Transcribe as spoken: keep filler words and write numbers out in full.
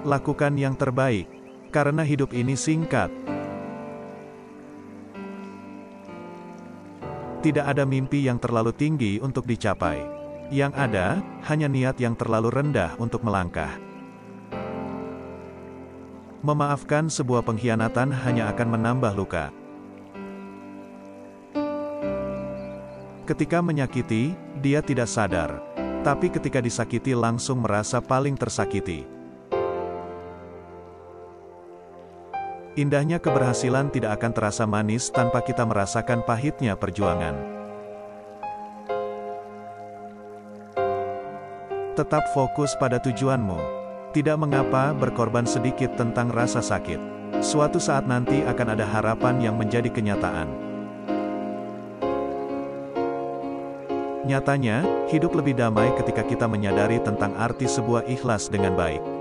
Lakukan yang terbaik, karena hidup ini singkat. Tidak ada mimpi yang terlalu tinggi untuk dicapai. Yang ada, hanya niat yang terlalu rendah untuk melangkah. Memaafkan sebuah pengkhianatan hanya akan menambah luka. Ketika menyakiti, dia tidak sadar. Tapi ketika disakiti langsung merasa paling tersakiti. Indahnya keberhasilan tidak akan terasa manis tanpa kita merasakan pahitnya perjuangan. Tetap fokus pada tujuanmu. Tidak mengapa berkorban sedikit tentang rasa sakit. Suatu saat nanti akan ada harapan yang menjadi kenyataan. Nyatanya, hidup lebih damai ketika kita menyadari tentang arti sebuah ikhlas dengan baik.